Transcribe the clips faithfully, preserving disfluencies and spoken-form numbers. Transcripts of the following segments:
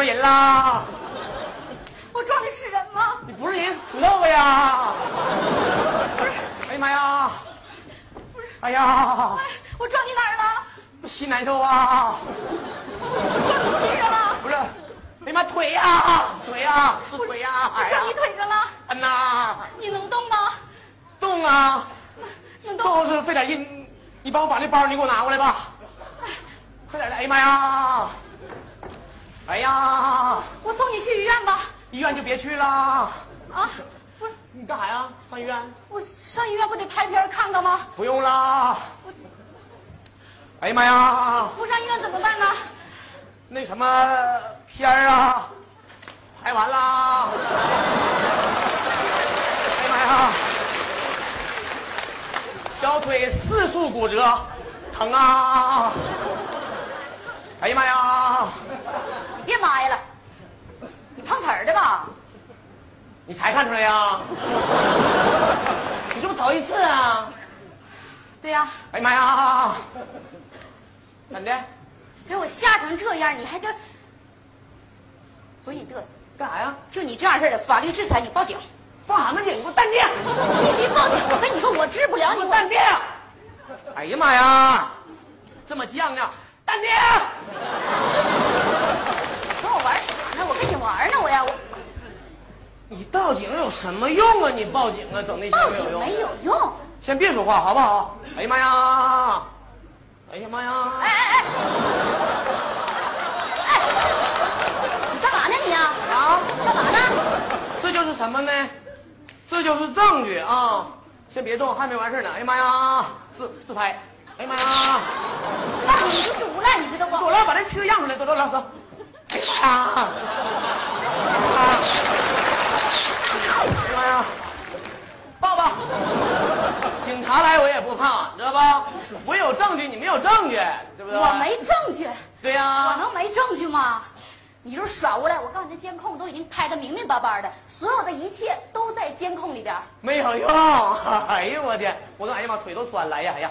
着人啦！ 我撞的是人吗？ 你不是人，是土豆子呀！ 不是。 哎呀妈呀！ 不是。 哎呀！ 哎，我撞你哪儿了？ 心难受啊！ 撞你心上了？ 不是。哎呀妈，腿呀，腿呀，是腿呀！ 我撞你腿上了。 嗯呐。 你能动吗？ 动啊！ 能动。 动是费点劲，你帮我把那包你给我拿过来吧。快点的！哎呀妈呀！哎呀！ 我送你去医院吧。 医院就别去了。 啊？不是。 你干啥呀？上医院？ 我上医院不得拍片看看吗？ 不用啦。我。哎呀妈呀！ 不上医院怎么办呢？ 那什么片儿啊，拍完啦。哎呀妈呀！小腿四处骨折，疼啊！哎呀妈呀！ 别妈呀了，你碰瓷儿的吧？ 你才看出来呀？你这不头一次啊？ 对呀。 哎呀妈呀！怎的？ 给我吓成这样，你还跟不是你嘚瑟干啥呀？ 就你这样式的，法律制裁你，报警！ 报什么警？给我淡定！ 必须报警！我跟你说，我治不了你， 淡定！哎呀妈呀，这么犟呢？淡定！ 跟我玩啥呢？我跟你玩呢，我呀我。 你报警有什么用啊？你报警啊，整那些报警没有用。 先别说话好不好？哎呀妈呀！哎呀妈呀！ 哎哎哎！哎，你干嘛呢你啊？ 啊？ 干嘛呢？ 这就是什么呢？这就是证据啊！先别动，还没完事呢。哎呀妈呀！自自拍！哎呀妈呀！ 告诉你，你就是无赖，你知道不？ 走了，把这车让出来，走走走走。哎呀！啊！哎呀妈呀！抱抱！警察来我也不怕，知道吧？我有证据，你没有证据，对不对？ 我没证据。 对呀。 我能没证据吗？你就是耍无赖！我告诉你，这监控都已经拍得明明白白的，所有的一切都在监控里边。 没有用！哎呦我天！我跟哎呀妈腿都酸了！哎呀哎呀！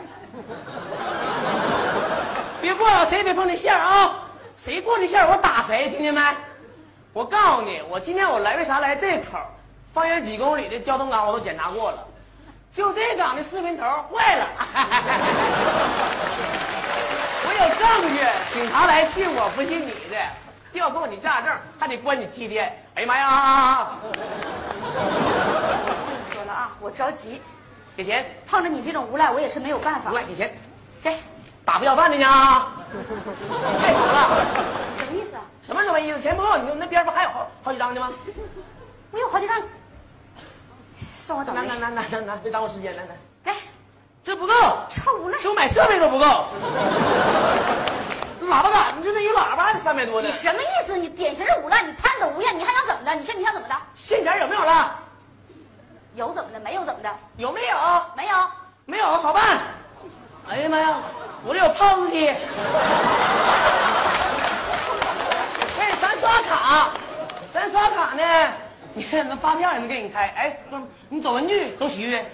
别过了，谁也别碰那线啊！谁过这线我打谁，听见没？我告诉你，我今天我来为啥来这口？方圆几公里的交通岗我都检查过了，就这岗的视频头坏了。我有证据，警察来信我不信你的，调扣你驾证，还得关你七天。哎呀妈呀！ 我跟你说了啊，我着急， 给钱。 碰着你这种无赖，我也是没有办法。 无赖给钱， 给。 打不要饭的呢？太少了。 什么意思啊？ 什么什么意思？钱不够，你那边不还有好好几张的吗？ 我有好几张。算我倒霉。 拿拿拿拿拿，别耽误时间，来来。 给。 这不够。 臭无赖。 给我买设备都不够。喇叭杆，你就那一喇叭还得三百多呢。 你什么意思？你典型的无赖，你贪得无厌，你还想怎么的？你这你想怎么的？ 现钱有没有了？ 有怎么的？没有怎么的？ 有没有？ 没有。 没有，好办。哎呀妈呀，我这有 P O S 机。哎，咱刷卡，咱刷卡呢？你看那发票也能给你开。哎，哥们，你走文具走洗浴。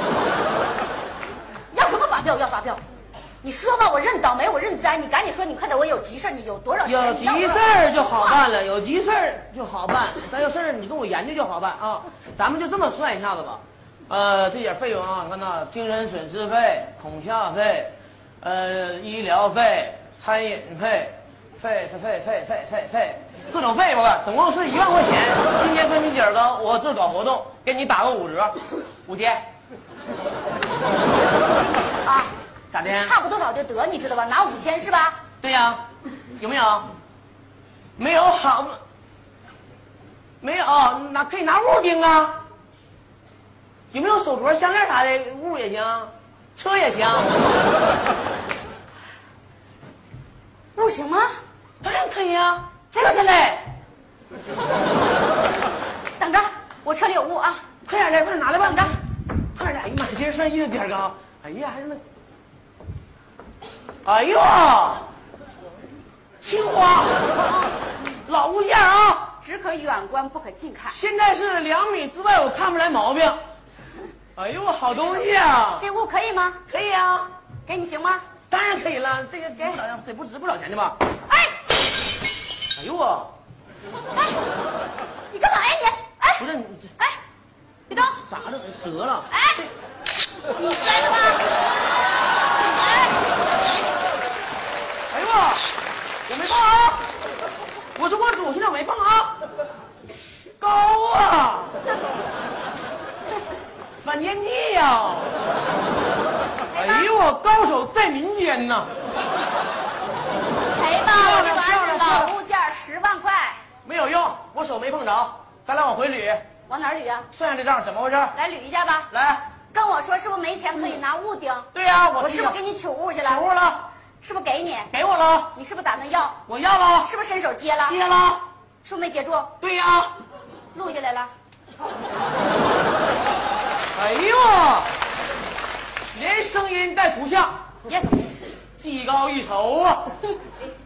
要什么发票？要发票。你说吧，我认倒霉，我认栽。你赶紧说，你快点，我有急事，你有多少钱？ 有急事儿就好办了，有急事儿就好办。咱有事儿你跟我研究就好办啊。咱们就这么算一下子吧。呃，这点费用啊，看到精神损失费、恐吓费，呃，医疗费、餐饮费，费费费费费费费，各种费吧，总共是一万块钱。今天春节节儿高，我这搞活动，给你打个五折，五天。 啊。 咋的？ 差不多少就得，你知道吧？拿五千是吧？ 对呀，有没有？没有好，没有，拿可以拿物钉啊。有没有手镯、项链啥的？物也行，车也行。 物行吗？ 当然可以啊，这个现在。 等着，我车里有物啊！ 快点来，快点拿来吧！等着，快点来！哎呀妈，今儿上衣裳点高，哎呀，还是那。哎呦，青花，老物件啊！ 只可远观，不可近看。 现在是两米之外，我看不出来毛病。哎呦，好东西啊！ 这物可以吗？ 可以啊， 给你行吗？ 当然可以了，这个值不了，这不值不了钱的吧？ 哎， 哎呦我， 哎，你干嘛呀你？哎， 不是你这哎，别动！ 咋的？折了？ 哎，你摔的吧？哎， 哎呦我，我没碰啊！我是我主，现在我没碰啊！高啊！反间计呀！哎呦我，高手在民间呐！ 赔吧，这玩意儿是老物件，十万块。 没有用，我手没碰着，咱俩往回捋， 往哪儿捋啊？ 算下这账怎么回事？ 来捋一下吧。 来， 跟我说是不是没钱可以拿物顶？ 对呀、我我是不是给你取物去取了？ 物了， 是不是给你？ 给我了， 你是不是打算要？ 我要了， 是不是伸手接了？ 接了， 是不是没接住？ 对呀、 录下来了。 哎呦，连声音带图像， Yes。 技高一筹啊！ 哼